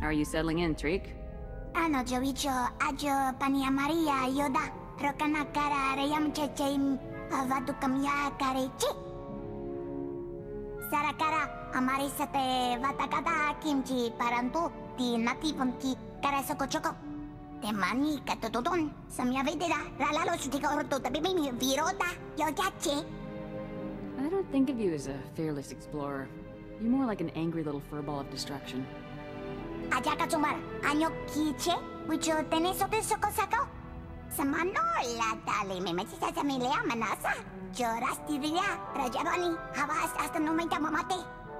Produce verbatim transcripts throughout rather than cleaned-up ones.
How are you settling in, Trick? Ano Jovicho, ajo pania Maria Yoda, Rokana kara reyam chechim, avadu kamya karechi. Sarakara, amari sate vatakata kimchi parantu, ti natipunki karasoko choco. Temani katotodon, samya vedera, ralalo sutiko orto tabimi virota, yojachi. I don't think of you as a fearless explorer. You're more like an angry little furball of destruction. Ajaka sumar, año kiche, wicho teneso de sokosako. Samanola tali me metisa sa milea manasa. Jorasti dia, rajabani, habas hasta no me mamate.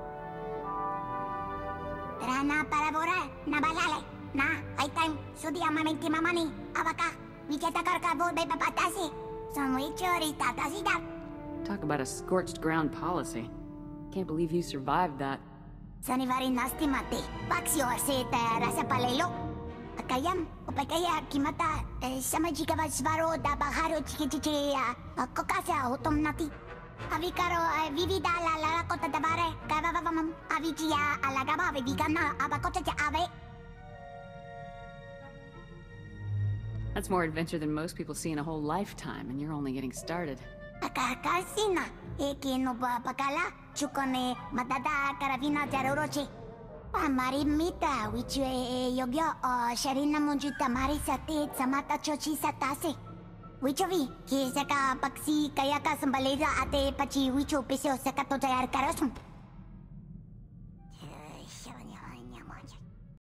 Trana para bora, nabalale. Na, I time, sudia mamenti mamani, abaka, wicheta karka bo be papatasi. Samwichori tatasida. Talk about a scorched ground policy. Can't believe you survived that. Sanivari nasti mate, paksio se rasa palelo. Akayam, upakaya kimata, samajika vasvaro da baharo chikichichi, kokasa utom nati. Avikaro vivida la la kota dabare, kavavamam, avijia alagaba vigana abakota ave. That's more adventure than most people see in a whole lifetime, and you're only getting started. Akakasina, eki no bakala, chukone madada karavina jaroroche. Pamarimita, which yogyo or sharina munjuta marisate, samata chochi satase. Which of you, Kisaka Paxi Kayaka Sambaleza Ate Pachi, which of Pesio Sakato Jayar Karasum.